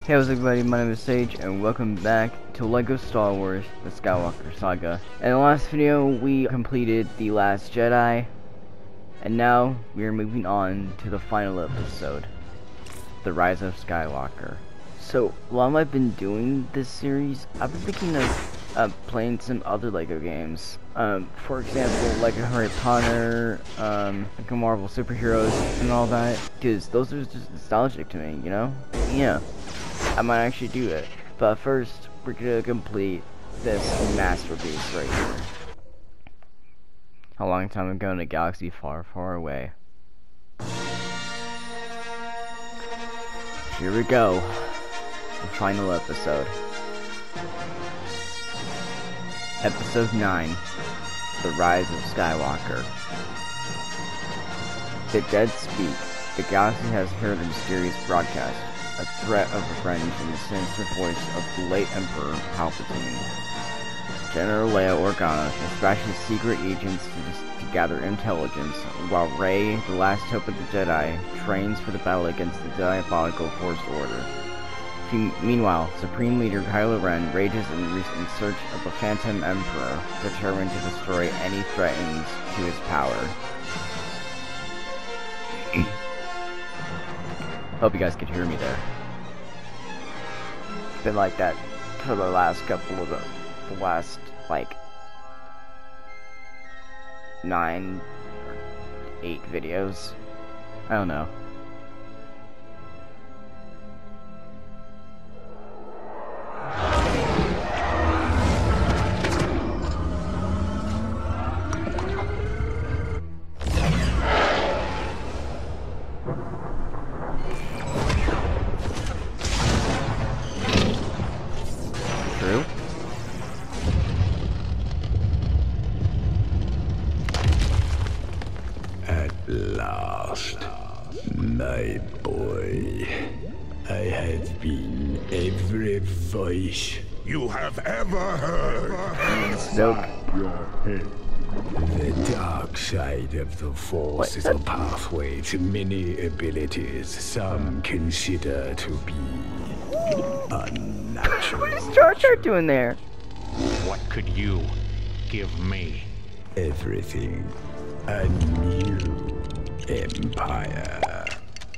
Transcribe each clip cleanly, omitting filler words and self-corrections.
Hey, what's up everybody, my name is Sage, and welcome back to LEGO Star Wars, The Skywalker Saga. In the last video, we completed The Last Jedi, and now we are moving on to the final episode, The Rise of Skywalker. So, while I've been doing this series, I've been thinking of playing some other LEGO games. For example, like a Harry Potter, like a Marvel superheroes, and all that, because those are just nostalgic to me, you know? Yeah. I might actually do it, but first we're gonna complete this masterpiece right here. A long time ago in a galaxy far, far away. Here we go, the final episode. Episode 9, The Rise of Skywalker. The dead speak. The galaxy has heard a mysterious broadcast. A threat of revenge in the sinister voice of the late Emperor Palpatine. General Leia Organa dispatches secret agents to gather intelligence, while Rey, the last hope of the Jedi, trains for the battle against the diabolical First Order. Meanwhile, Supreme Leader Kylo Ren rages in search of the Phantom Emperor, determined to destroy any threats to his power. Hope you guys could hear me there. It's been like that for the last couple of the last, like, 9 or 8 videos. I don't know. Last, my boy, I have been every voice you have ever heard. Nope. The dark side of the Force is a pathway to many abilities some consider to be unnatural. What is Jar Jar doing there? What could you give me? Everything. A new empire.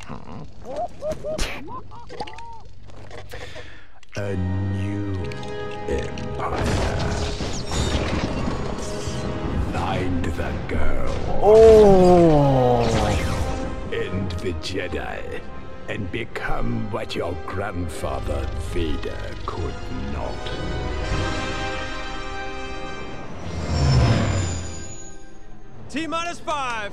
A new empire. Find the girl. Oh! End the Jedi. And become what your grandfather Vader could not. T-minus 5.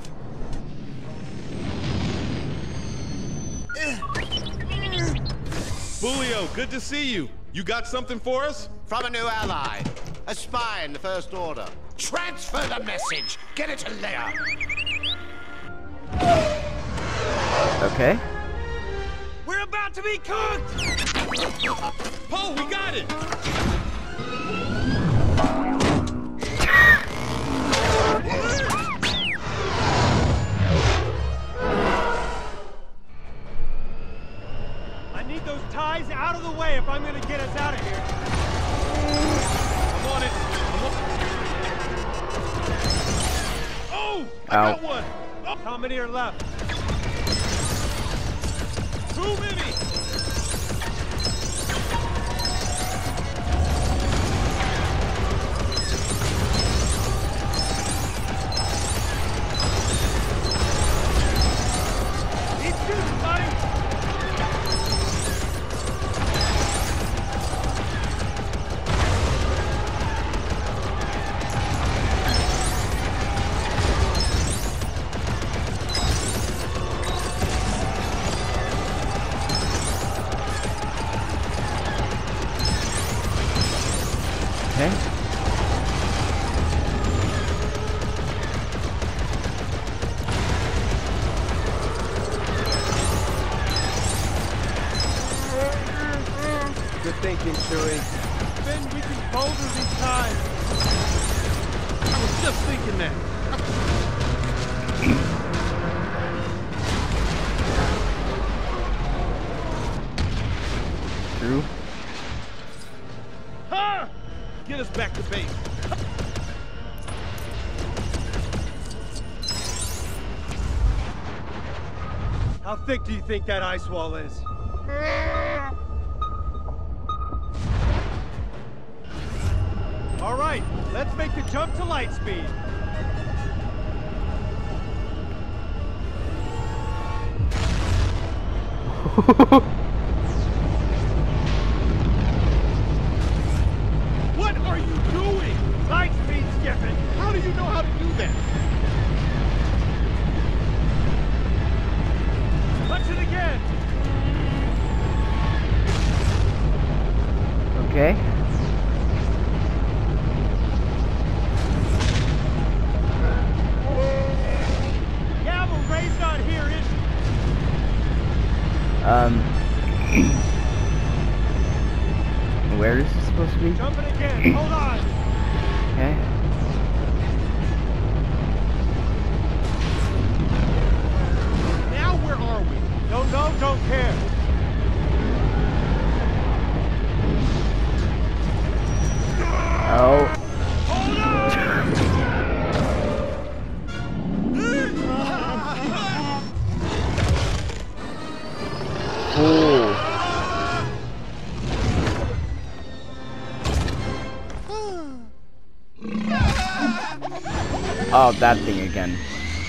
Julio, good to see you. You got something for us? From a new ally. A spy in the First Order. Transfer the message! Get it to Leia! Okay. We're about to be cooked! Poe, we got it! I need those ties out of the way if I'm gonna get us out of here. I'm on it. Oh! I Ow. got one! Oh, How many are left? too many! Keep shooting, buddy! Okay. Good thinking, Chewie. Then we can boulder these ties. I was just thinking that. True. Ha! Get us back to base. How thick do you think that ice wall is? All right, let's make the jump to light speed. What are you doing? Light speed, Skipping. How do you know how to do that? Punch it again. Okay. Yeah, but Ray's not here, is she? Where is this supposed to be? Jumping again. Hold on. Okay. Now where are we? Don't know, don't care. Oh. Hold on! Oh. Oh, that thing again.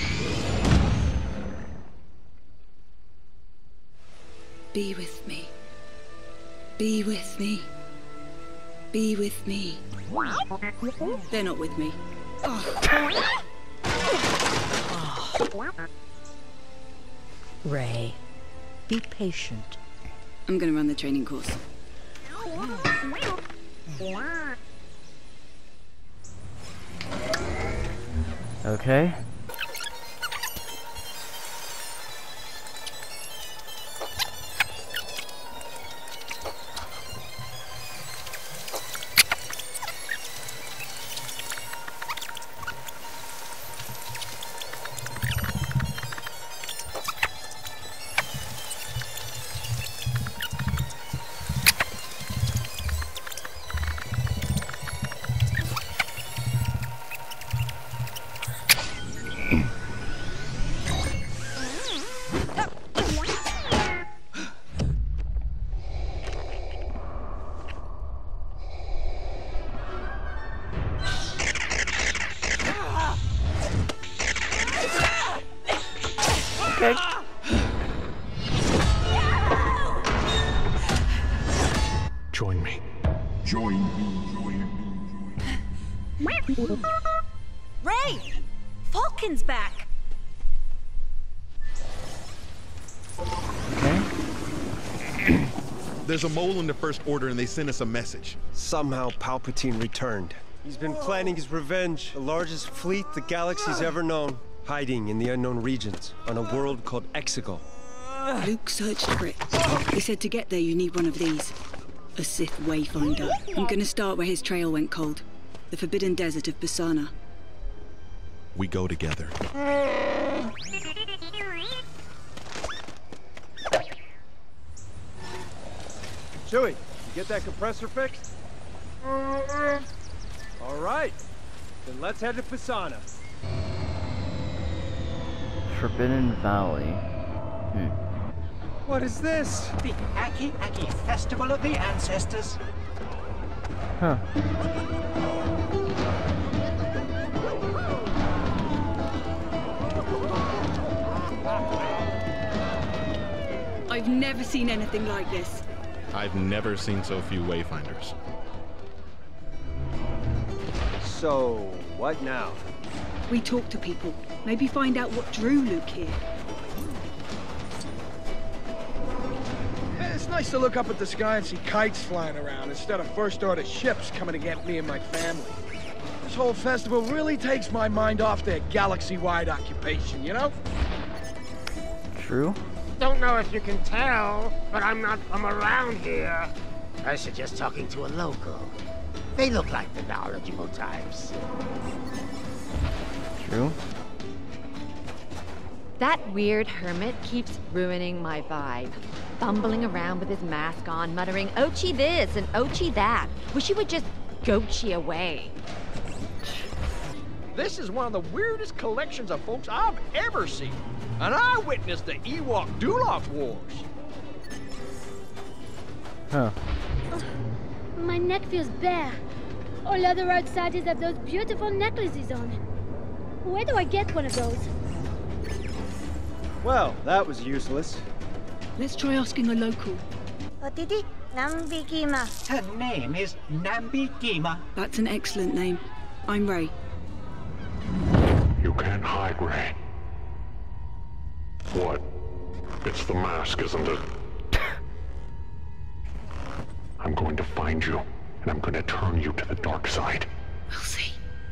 Be with me. Be with me. Be with me. They're not with me. Ray, be patient. I'm gonna run the training course. Okay. Okay. Join me. Ray! Falcon's back! Okay. There's a mole in the First Order and they sent us a message. Somehow Palpatine returned. He's been planning his revenge. The largest fleet the galaxy's ever known. Hiding in the unknown regions on a world called Exegol. Luke searched for it. He said to get there you need one of these. A Sith Wayfinder. I'm gonna start where his trail went cold. The Forbidden Desert of Pisana. We go together. Chewie, you get that compressor fixed? All right. Then let's head to Pisana. Forbidden Valley. What is this? The Aki Aki Festival of the Ancestors. Huh. I've never seen anything like this. I've never seen so few Wayfinders. So, what now? We talk to people. Maybe find out what drew Luke here. It's nice to look up at the sky and see kites flying around instead of First Order ships coming to get me and my family. This whole festival really takes my mind off their galaxy-wide occupation, you know? True. Don't know if you can tell, but I'm not from around here. I suggest talking to a local. They look like the knowledgeable types. True. That weird hermit keeps ruining my vibe. fumbling around with his mask on, muttering, "Ochi this and Ochi that." Wish he would just Gochi away. This is one of the weirdest collections of folks I've ever seen. And I witnessed the Ewok Duloc Wars. Huh. My neck feels bare. All other outsiders have those beautiful necklaces on. Where do I get one of those? Well, that was useless. Let's try asking a local. Otiti Nambikima. Her name is Nambikima. That's an excellent name. I'm Ray. You can't hide, Ray. What? It's the mask, isn't it? I'm going to find you, and I'm going to turn you to the dark side. We'll see.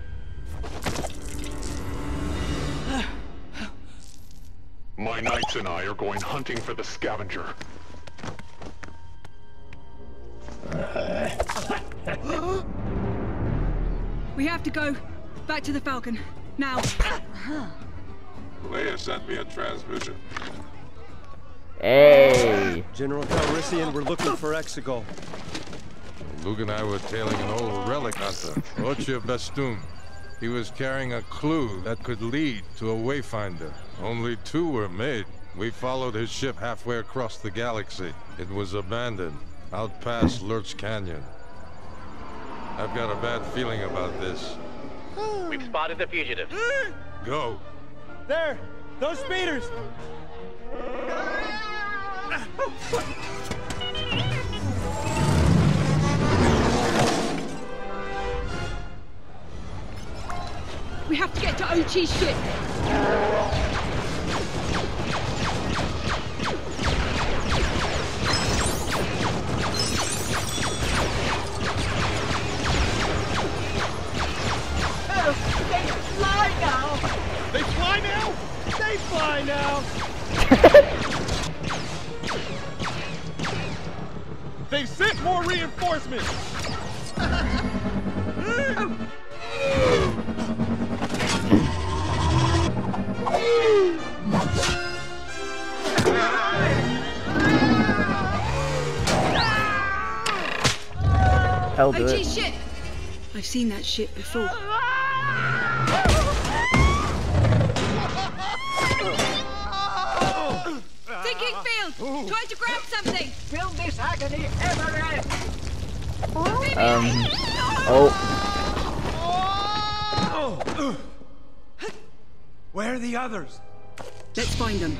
My knights and I are going hunting for the scavenger. We have to go. Back to the Falcon. Now. Leia sent me a transmission. Hey! General Calrissian, we're looking for Exegol. Luke and I were tailing an old relic hunter, Ochi Bestoon. He was carrying a clue that could lead to a wayfinder. Only 2 were made. We followed his ship halfway across the galaxy. It was abandoned, out past Lurch Canyon. I've got a bad feeling about this. We've spotted the fugitive. Go. There! Those speeders! We have to get to Ochi's ship. They fly now! They fly now? They fly now! They've sent more reinforcements! Hell do it. Ochi's ship! I've seen that ship before. Thinking field! Try to grab something! Will this agony ever end? Where are the others? Let's find them.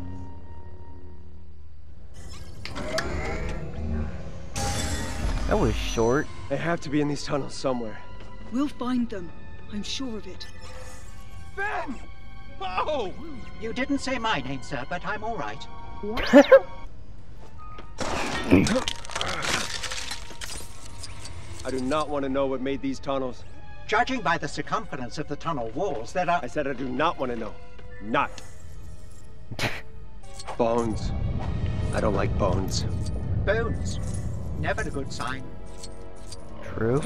That was short. They have to be in these tunnels somewhere. We'll find them. I'm sure of it. Ben! Bo! You didn't say my name, sir, but I'm all right. I do not want to know what made these tunnels. Judging by the circumference of the tunnel walls, there are... I said I do not want to know. Not. Bones. I don't like bones. Bones. Never a good sign. True.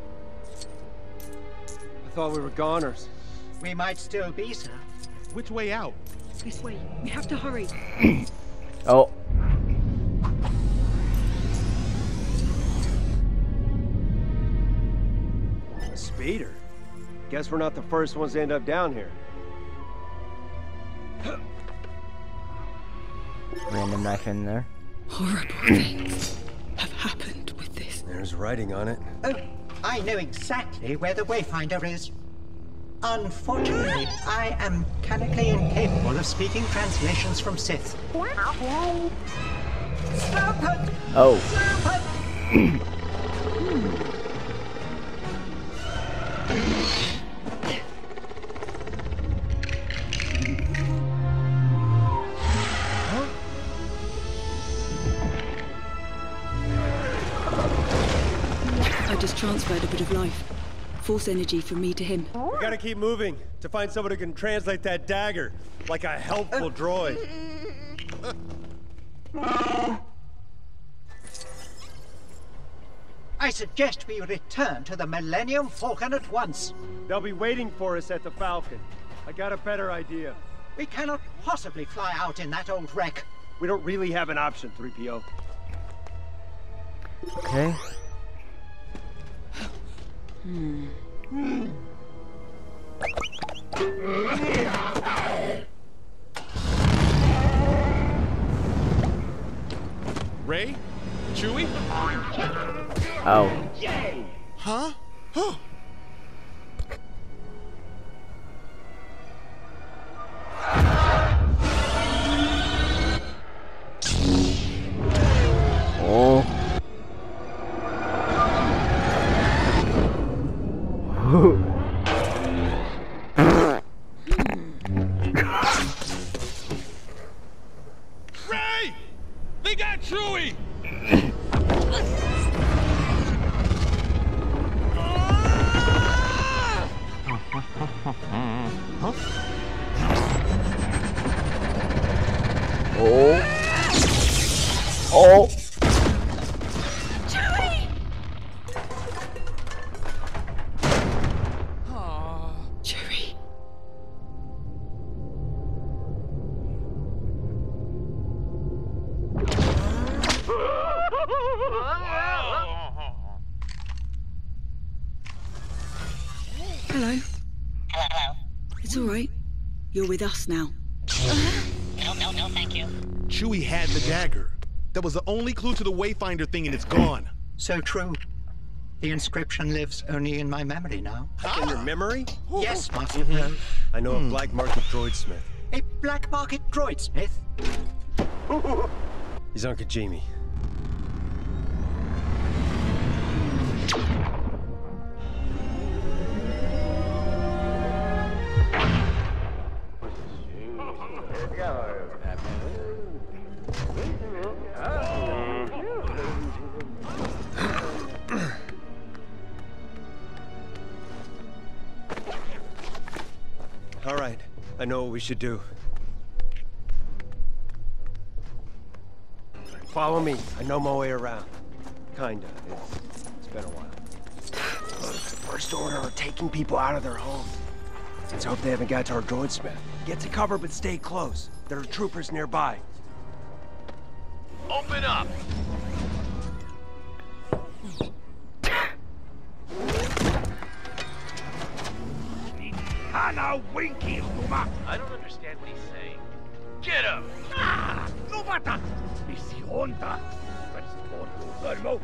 I thought we were goners. We might still be, sir. Which way out? This way. We have to hurry. Oh. A speeder? Guess we're not the first ones to end up down here. Random knife in there. Horrible things have happened with this. There's writing on it. Oh, I know exactly where the Wayfinder is. Unfortunately, I am mechanically incapable of speaking translations from Sith. Serpent! Oh. Serpent! I just transferred a bit of life. Force energy from me to him. We gotta keep moving to find someone who can translate that dagger, like a helpful droid. I suggest we return to the Millennium Falcon at once. They'll be waiting for us at the Falcon. I got a better idea. We cannot possibly fly out in that old wreck. We don't really have an option, 3PO. Okay. Ray? Chewie? Oh. Huh? Oh. Ray! They got Chewie! Oh. Oh. Chewie! Chewie. Hello. Hello. It's all right. You're with us now. No, thank you. Chewie had the dagger. That was the only clue to the Wayfinder thing, and it's gone. So true. The inscription lives only in my memory now. In your memory? Yes, Master. I know a black market droidsmith. A black market droidsmith? He's Uncle Jamie. All right, I know what we should do. Follow me. I know my way around. Kinda. It's been a while. The First Order are taking people out of their homes. Let's hope they haven't got to our droidsmith. Get to cover, but stay close. There are troopers nearby. Open up! Hana Winky Luma! I don't understand what he's saying. Get him! Ah! Lumata! Misionta! Transporto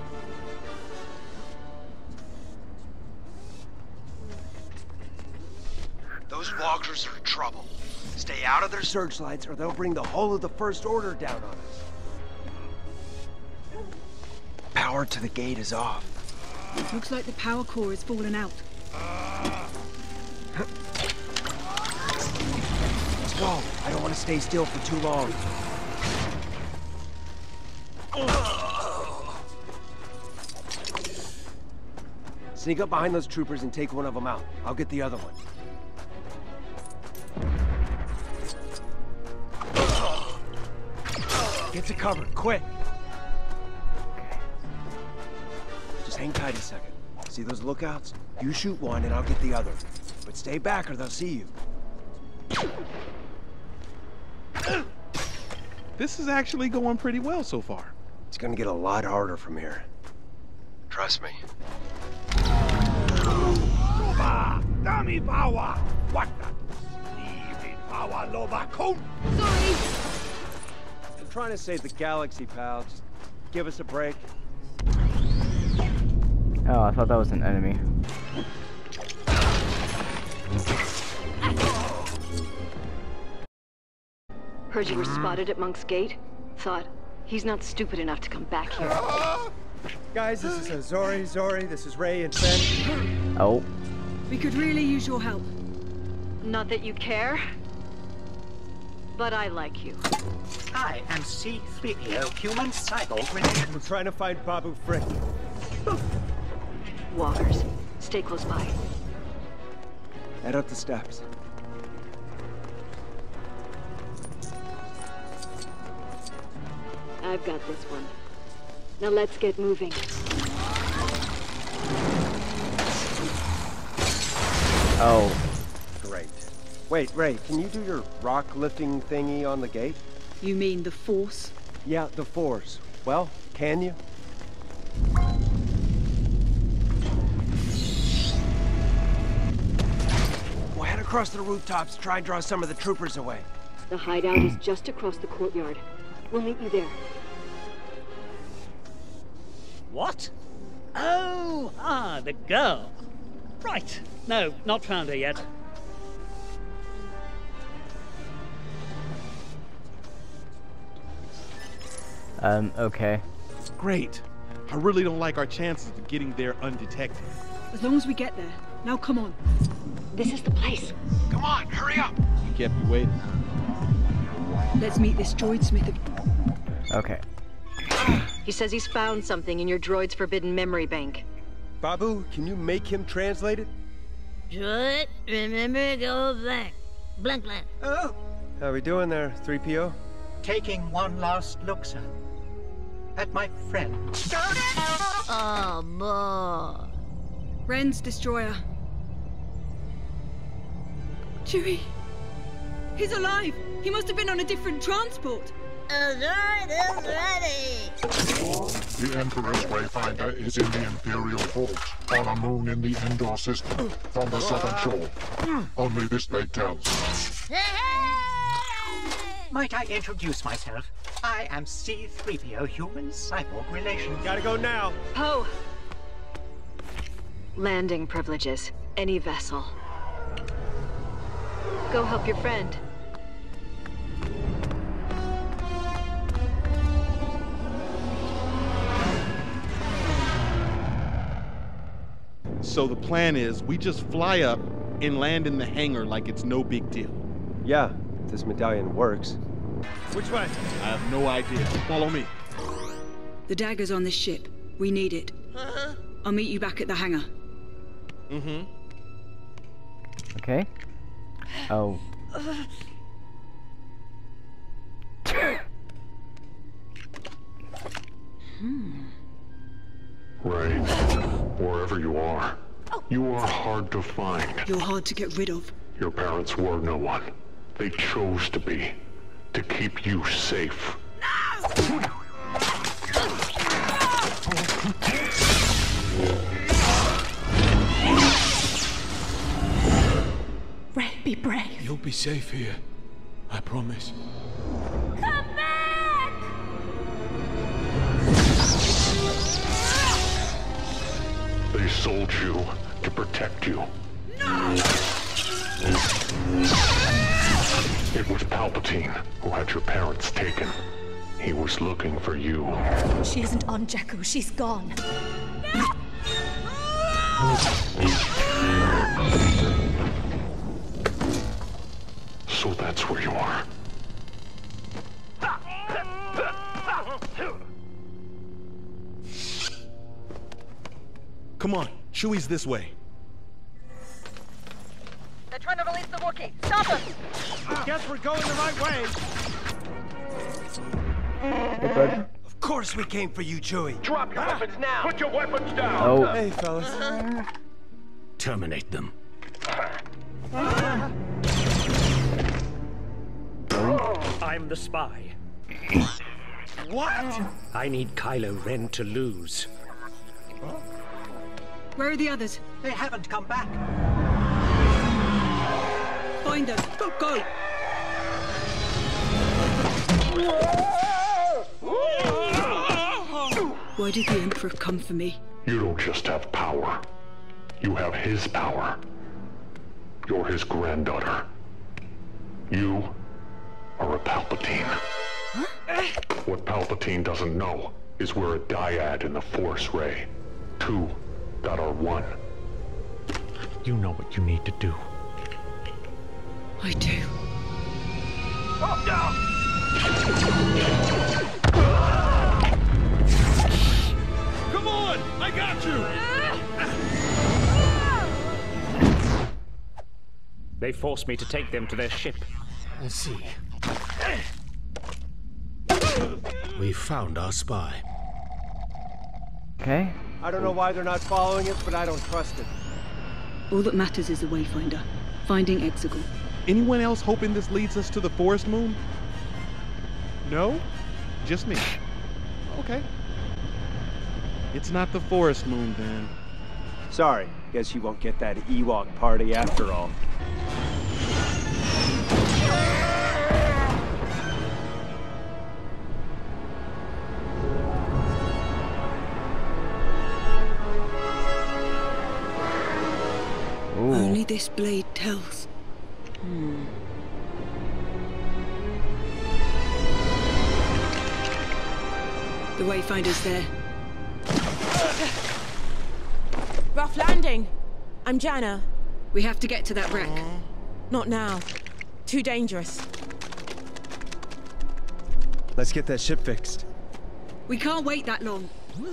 Those walkers are in trouble. Stay out of their searchlights or they'll bring the whole of the First Order down on us. Power to the gate is off. Looks like the power core has fallen out. Let's go. I don't want to stay still for too long. Sneak up behind those troopers and take one of them out. I'll get the other one. Get to cover, quick! Just hang tight a second. See those lookouts? You shoot one and I'll get the other. But stay back or they'll see you. This is actually going pretty well so far. It's gonna get a lot harder from here. Trust me. Dami Bawa! What the? Leave Bawa Loba Coat! Sorry! I'm trying to save the galaxy, pal. Just give us a break. Oh, I thought that was an enemy. Heard you were spotted at Monk's Gate. Thought, he's not stupid enough to come back here. Guys, this is Zori, this is Ray and Fenn. Oh. We could really use your help. Not that you care, but I like you. I am C-3PO, human cyborg related. We're trying to find Babu Frick. Walkers, stay close by. Head up the steps. I've got this one. Now let's get moving. Oh. Great. Wait, Ray, can you do your rock lifting thingy on the gate? You mean the Force? Yeah, the Force. Well, can you? We'll head across the rooftops to try and draw some of the troopers away. The hideout is just across the courtyard. We'll meet you there. What? Oh, the girl. Right. No, not found her yet. Okay. Great. I really don't like our chances of getting there undetected. As long as we get there. Now come on. This is the place. Come on, hurry up! We kept you waiting. Let's meet this droid smith. Okay. He says he's found something in your droid's forbidden memory bank. Babu, can you make him translate it? Droid, remember, go blank. Blank, blank. Oh! How we doing there, 3PO? Taking one last look, sir. At my friend. Oh, boy. Ren's destroyer. Chewie! He's alive! He must have been on a different transport! The droid is ready! The Emperor's Wayfinder is in the Imperial Vault, on a moon in the Endor system, from the southern shore. Only this they tell. Might I introduce myself? I am C-3PO, human-cyborg relations. Gotta go now. Poe! Landing privileges. Any vessel. Go help your friend. So the plan is we just fly up and land in the hangar like it's no big deal. Yeah, if this medallion works. Which way? I have no idea. Follow me. The dagger's on this ship. We need it. I'll meet you back at the hangar. Mm-hmm. Okay. Oh. Ray, wherever you are hard to find. You're hard to get rid of. Your parents were no one. They chose to be. To keep you safe. Ray, be brave. You'll be safe here. I promise. Come back! They sold you to protect you. No! It was Palpatine who had your parents taken. He was looking for you. She isn't on Jakku. She's gone. So that's where you are. Come on, Chewie's this way. They're trying to release the Wookiee. Stop them! Guess we're going the right way. Hey, bud. Of course we came for you, Chewie. Drop your weapons now! Put your weapons down! Oh. Hey, fellas. Terminate them. I'm the spy. What? I need Kylo Ren to lose. Where are the others? They haven't come back. Find them. Go! Why did the Emperor come for me? You don't just have power. You have his power. You're his granddaughter. You are a Palpatine. Huh? What Palpatine doesn't know is we're a dyad in the Force, Ray. Two that are one. You know what you need to do. I do. Come on! I got you! They forced me to take them to their ship. I see. We found our spy. Okay. I don't know why they're not following it, but I don't trust it. All that matters is the Wayfinder. Finding Exegol. Anyone else hoping this leads us to the Forest Moon? No? Just me? Okay. It's not the forest moon, then. Sorry, guess you won't get that Ewok party after all. Only this blade tells. The Wayfinder's there. Rough landing. I'm Jana. We have to get to that wreck. Not now. Too dangerous. Let's get that ship fixed. We can't wait that long.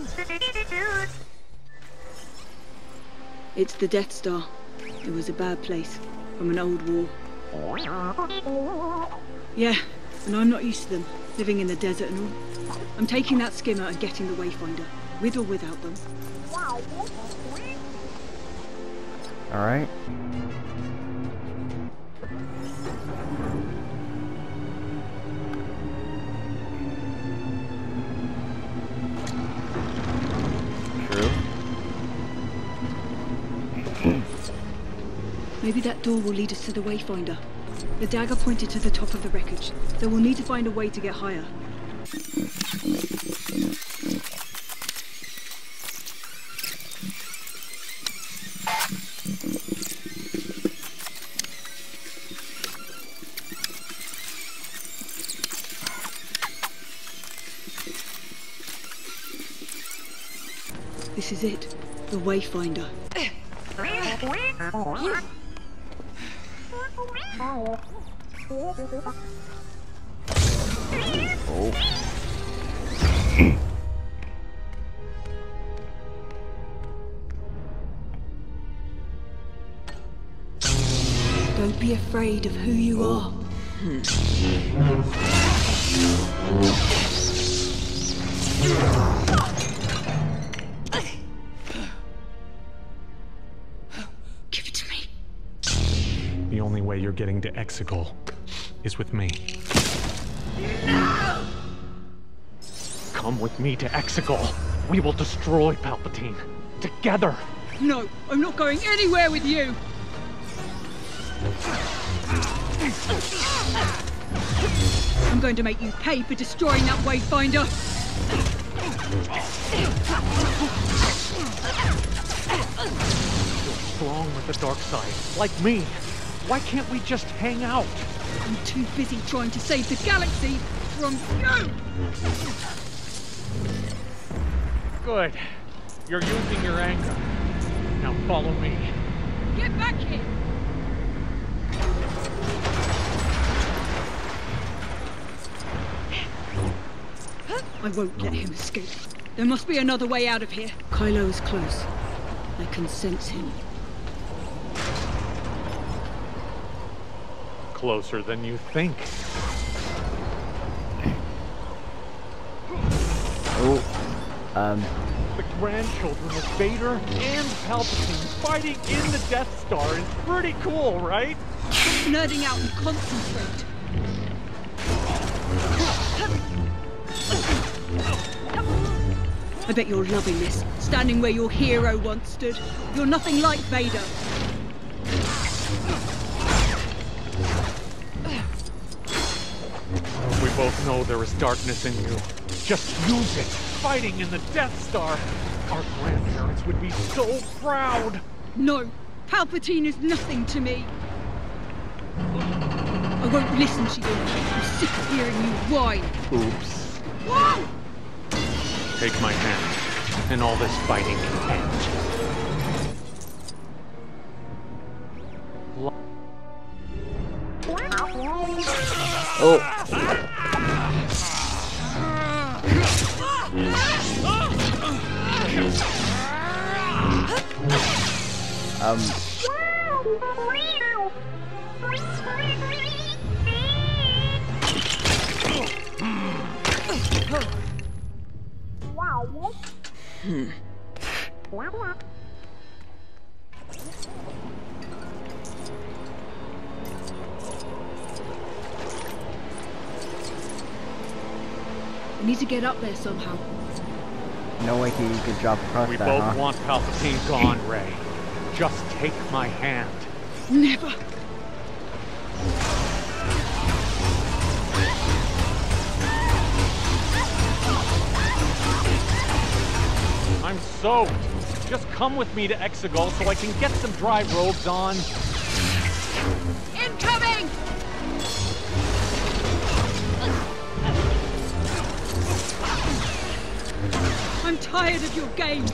It's the Death Star. It was a bad place, from an old war. Yeah, and I'm not used to them, living in the desert and all. I'm taking that skimmer and getting the Wayfinder, with or without them. Alright. True. Maybe that door will lead us to the Wayfinder. The dagger pointed to the top of the wreckage, so we'll need to find a way to get higher. This is it, the Wayfinder. Don't be afraid of who you are. Give it to me. The only way you're getting to Exegol is with me. Come with me to Exegol. We will destroy Palpatine. Together. No, I'm not going anywhere with you. I'm going to make you pay for destroying that Wayfinder. You're strong with the dark side, like me. Why can't we just hang out? I'm too busy trying to save the galaxy from you! Good. You're using your anger. Now follow me. Get back here! I won't let him escape. There must be another way out of here. Kylo is close. I can sense him. Closer than you think. The grandchildren of Vader and Palpatine fighting in the Death Star is pretty cool, right? Stop nerding out and concentrate. I bet you're loving this, standing where your hero once stood. You're nothing like Vader. We both know there is darkness in you. Just use it, fighting in the Death Star. Our grandparents would be so proud. No, Palpatine is nothing to me. I won't listen to you. I'm sick of hearing you whine. Oops. Whoa! Take my hand, and all this fighting can end. We need to get up there somehow. No way you could drop across We that, both huh? want Palpatine gone, Rey. Just take my hand. Never. I'm soaked. Just come with me to Exegol so I can get some dry robes on. Incoming! I'm tired of your games.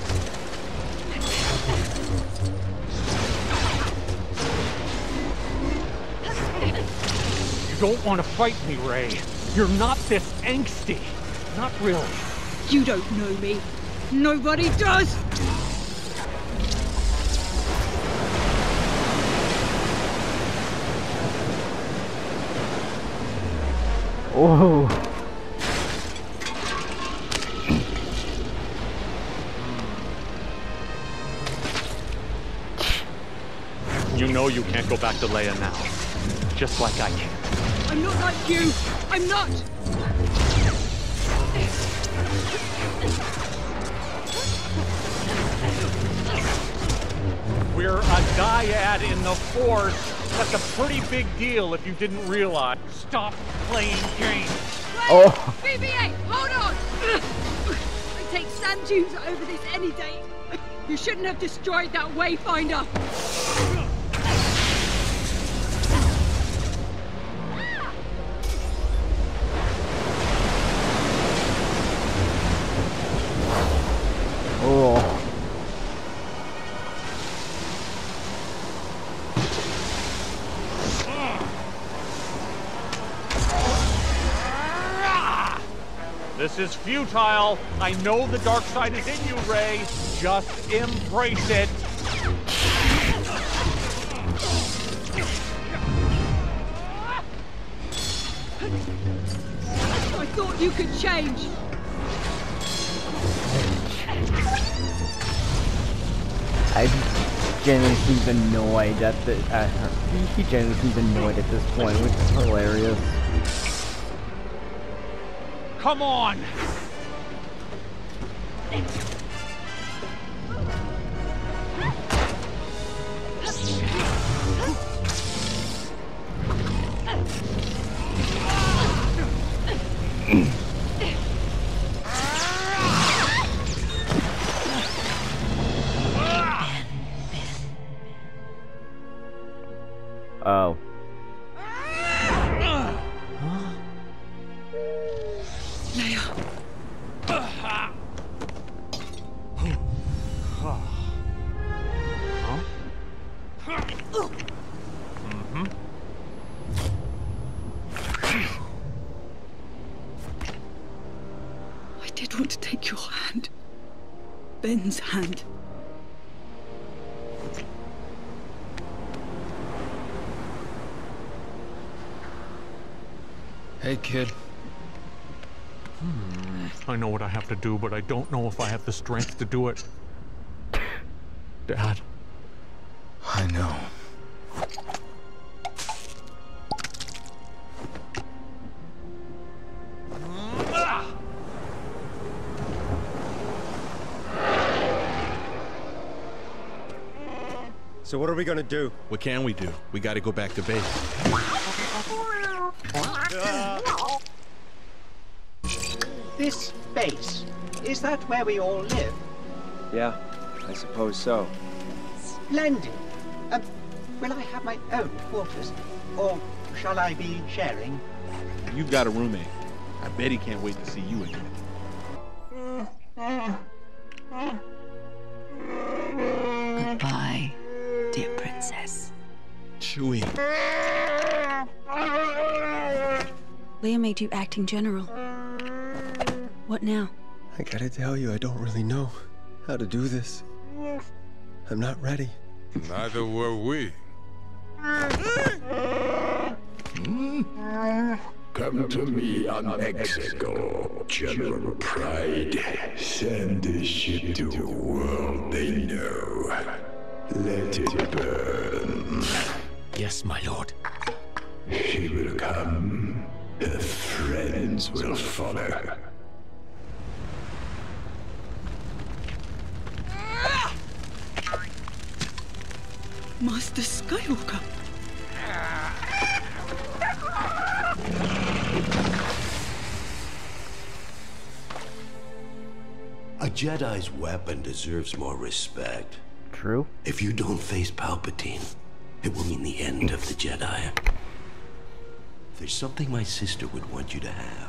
You don't want to fight me, Rey. You're not this angsty. Not really. You don't know me. Nobody does! Oh. You know you can't go back to Leia now. Just like I can. I'm not like you! I'm not! We're a dyad in the Force. That's a pretty big deal if you didn't realize. Stop playing games. Oh. BB-8, hold on! I'd take sand dunes over this any day. You shouldn't have destroyed that Wayfinder. Oh. This is futile. I know the dark side is in you, Rey. Just embrace it. I thought you could change. I genuinely seems annoyed at the. He genuinely seems annoyed at this point, which is hilarious. Come on! Oh. I did want to take your hand. Ben's hand. Hey, kid. I know what I have to do, but I don't know if I have the strength to do it. Dad. I know. So what are we gonna do? What can we do? We gotta go back to base. This base, is that where we all live? Yeah, I suppose so. Splendid. Will I have my own quarters? Or shall I be sharing? You've got a roommate. I bet he can't wait to see you again. Goodbye, dear princess. Chewie. Leia made you acting general. What now? I gotta tell you, I don't really know how to do this. I'm not ready. Neither were we. Come to me on Exegol, General Pride. Send this ship to a world they know. Let it burn. Yes, my lord. She will come. Her friends will follow. Master Skywalker. A Jedi's weapon deserves more respect. True. If you don't face Palpatine, it will mean the end of the Jedi. There's something my sister would want you to have.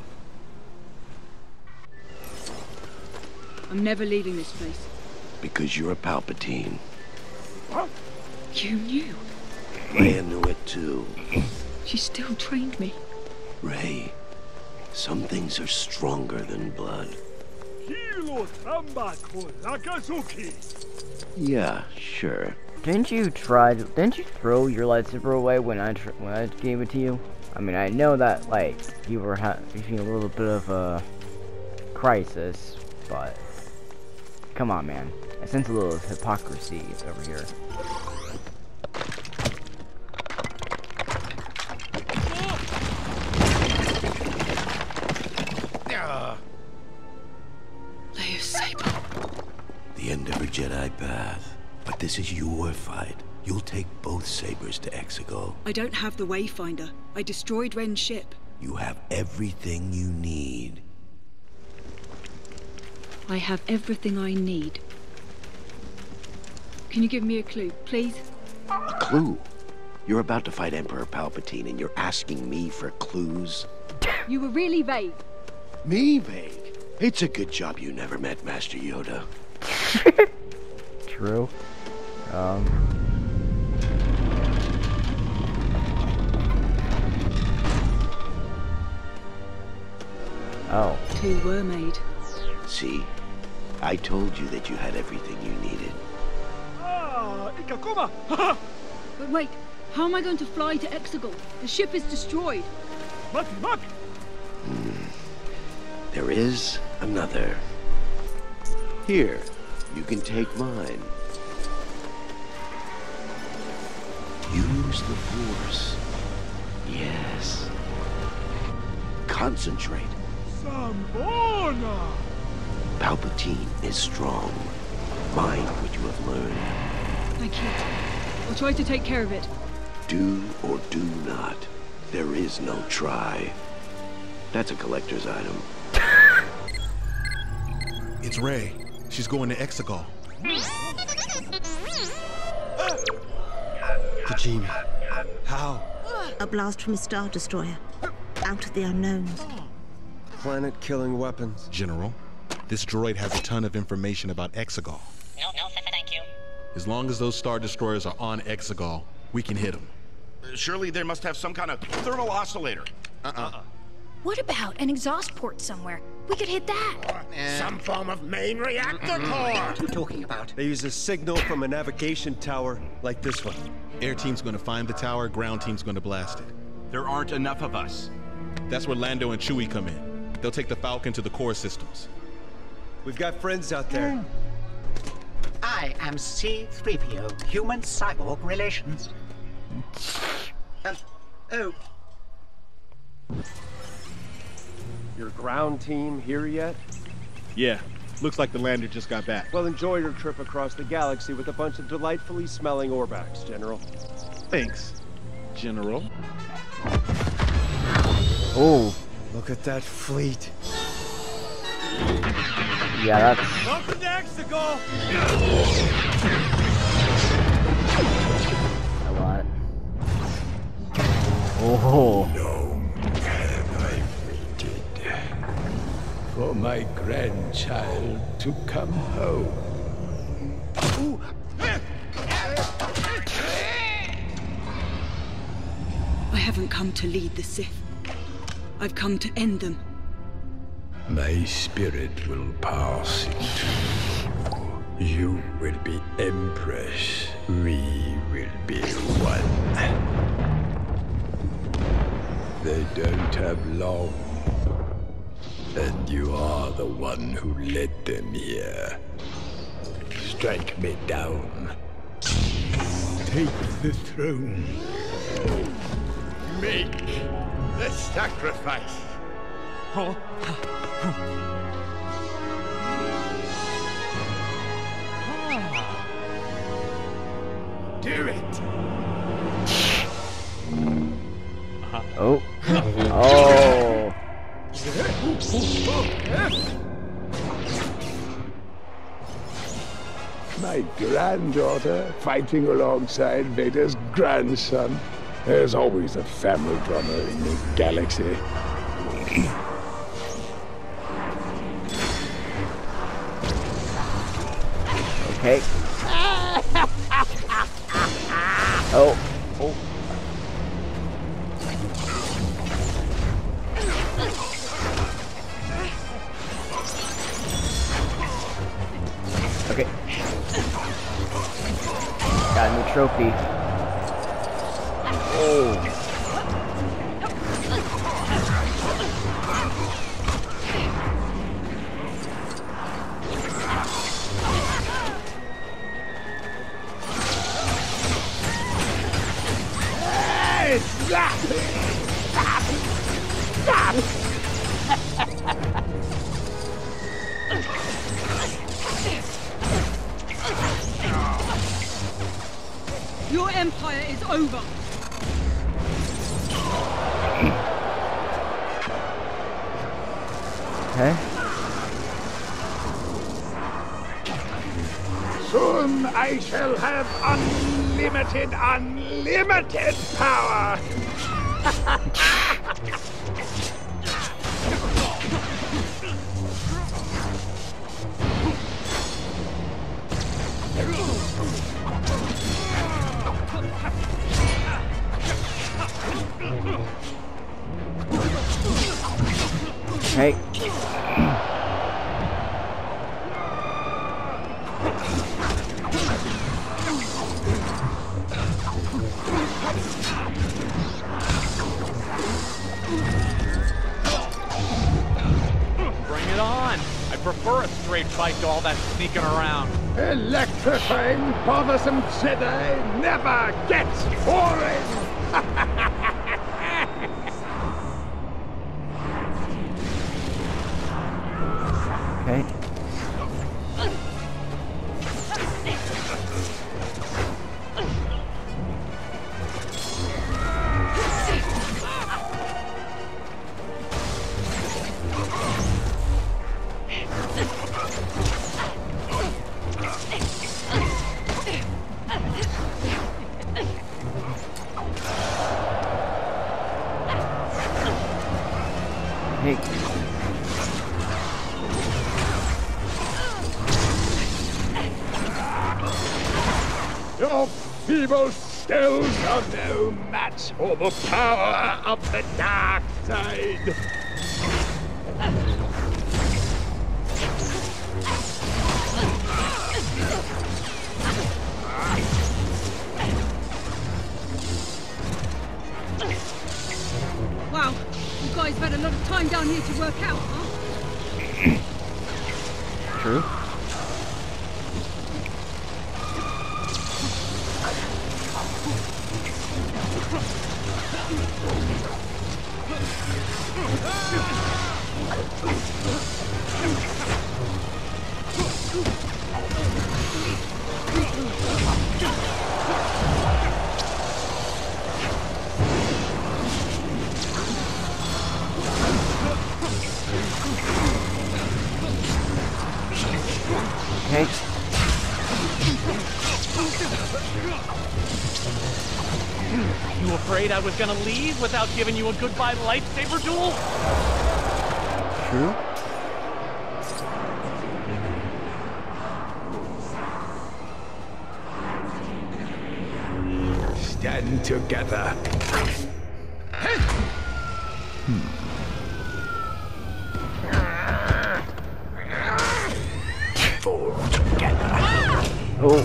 I'm never leaving this place. Because you're a Palpatine. You knew. Leia knew it too. She still trained me. Rey, some things are stronger than blood. Yeah, sure. Didn't you throw your lightsaber away when I gave it to you? I mean, I know that, like, you were facing a little bit of a crisis, but come on, man. I sense a little hypocrisy over here. Leia's saber. The end of her Jedi path. But this is your fight. You'll take both sabers to Exegol. I don't have the Wayfinder. I destroyed Ren's ship. You have everything you need. I have everything I need. Can you give me a clue, please? A clue? You're about to fight Emperor Palpatine and you're asking me for clues? You were really vague. Me vague? It's a good job you never met Master Yoda. True. Oh. Two were made. See? I told you that you had everything you needed. But wait, how am I going to fly to Exegol? The ship is destroyed. There is another. Here, you can take mine. Use the Force. Yes. Concentrate. Sambona! Palpatine is strong. Mind what you have learned. Thank you. I'll try to take care of it. Do or do not. There is no try. That's a collector's item. It's Rey. She's going to Exegol. Kojima. How? A blast from a Star Destroyer. Out of the unknowns. Planet-killing weapons. General, this droid has a ton of information about Exegol. No, thank you. As long as those Star Destroyers are on Exegol, we can hit them. Surely they must have some kind of thermal oscillator. What about an exhaust port somewhere? We could hit that. Some form of main reactor core. What are you talking about? They use a signal from a navigation tower like this one. Air team's gonna find the tower, ground team's gonna blast it. There aren't enough of us. That's where Lando and Chewie come in. They'll take the Falcon to the core systems. We've got friends out there. I am C-3PO, human-cyborg relations. Oh. Your ground team here yet? Yeah, looks like the lander just got back. Well, enjoy your trip across the galaxy with a bunch of delightfully smelling Orbaks, General. Thanks, General. Oh. Look at that fleet. Yeah, that's... Welcome to Exegol! a lot. Oh. Long have I waited for my grandchild to come home. I haven't come to lead the Sith. I've come to end them. My spirit will pass into you. You will be Empress. We will be one. They don't have long. And you are the one who led them here. Strike me down. Take the throne. Make the sacrifice. Do do it. Oh. Oh. My granddaughter fighting alongside Vader's grandson. There's always a family drama in the galaxy. Okay. Oh. Oh. Okay. Got a new trophy. Oh. Your empire is over. Okay. Soon I shall have unlimited power! Hey. Bring it on. I prefer a straight fight to all that sneaking around. Electrifying, bothersome Jedi never gets boring! Okay. Hey. Your feeble stills are no match for the power of the dark side. Wow, you guys have had a lot of time down here to work out, huh? True. Okay. You afraid I was gonna leave without giving you a goodbye lightsaber duel? True. Stand together. Fall together. Oh.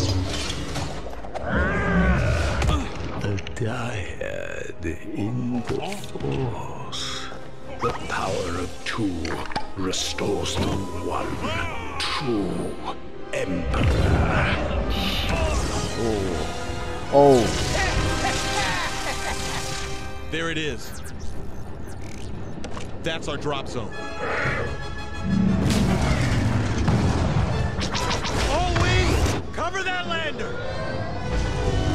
The dyad in the Force. The power of two restores the one true Emperor. Oh. Oh. There it is. That's our drop zone. All wings, cover that lander.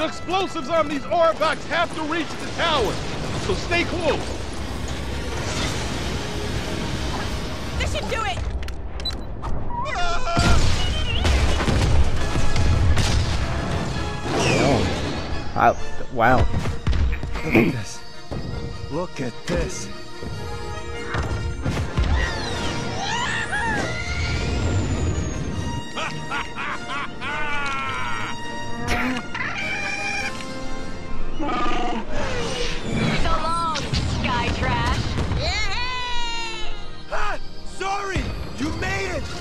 The explosives on these Aurochs have to reach the tower, so stay close. This should do it! Oh. Wow. Look at this. Look at this. So long, sky trash. Ah! Sorry! You made it!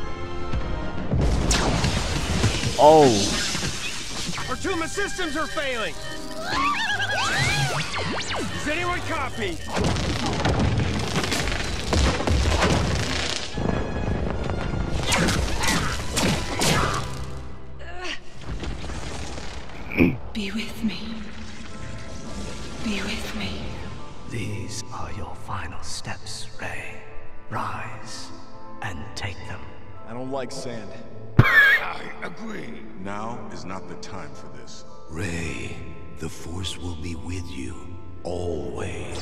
Oh. Our Tuma systems are failing! Does anyone copy? Be with me. Be with me. These are your final steps, Ray. Rise and take them. I don't like sand. I agree. Now is not the time for this. Ray, the Force will be with you, always.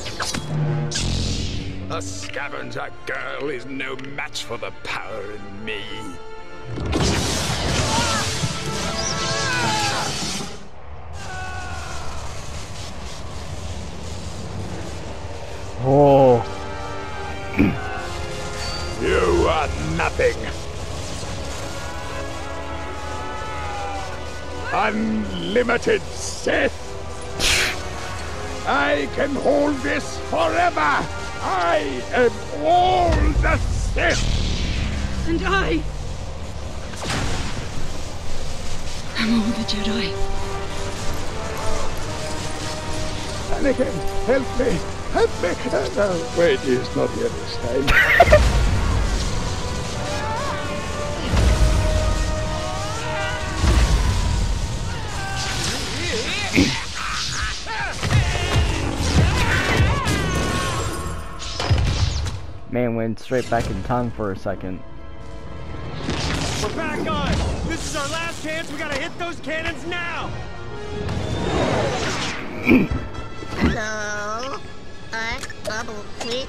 A scavenger girl is no match for the power in me. Oh. You are nothing. Unlimited Sith. I can hold this forever. I am all the Sith. And I'm all the Jedi. Anakin, help me. Help me. No, wait, he's not here this time. Man went straight back in time for a second. We're back on! This is our last chance, we gotta hit those cannons now! Hello? Double click.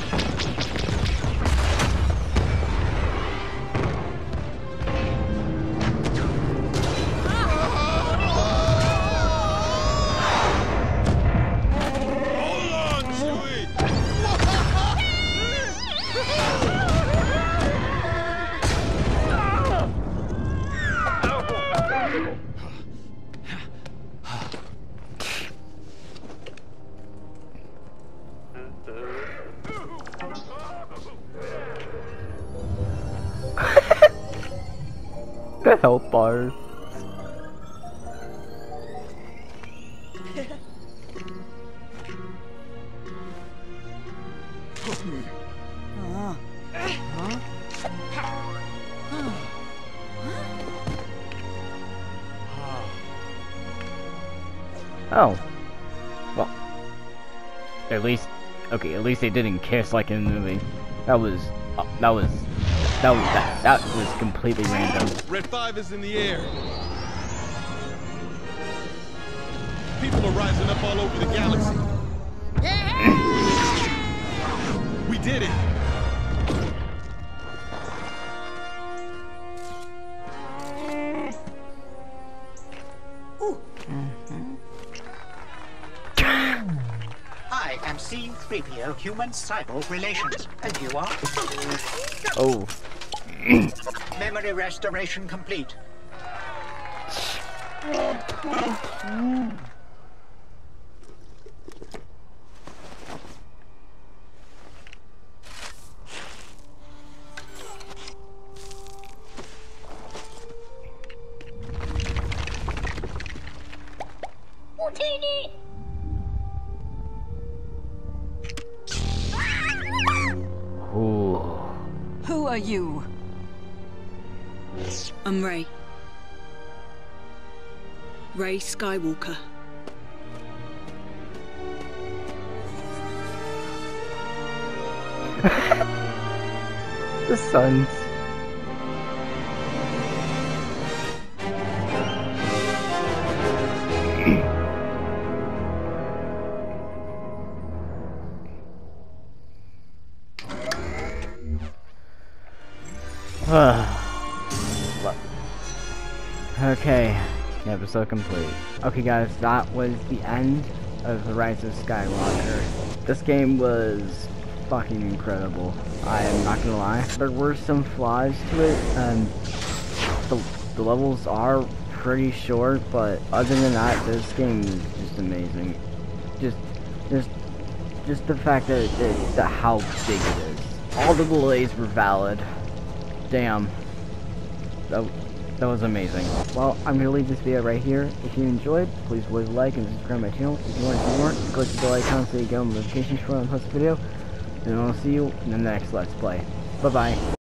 The health bars. Oh. Well. At least, okay, at least they didn't kiss like in the movie. That was completely random. Red 5 is in the air. People are rising up all over the galaxy. We did it. I am C-3PO Human Cyborg Relations, and you are? Oh. Memory restoration complete. Who are you? I'm Rey. Rey Skywalker. The sons. Episode complete. Okay guys, that was the end of The Rise of Skywalker. This game was fucking incredible. I am not gonna lie. There were some flaws to it. The levels are pretty short, but other than that, this game is just amazing. Just the fact that how big it is. All the delays were valid. Damn. That was amazing. Well, I'm gonna leave this video right here. If you enjoyed, please leave a like and subscribe to my channel. If you want to see more, click the bell icon so you get notifications for when I post a video. And I'll see you in the next Let's Play. Bye bye.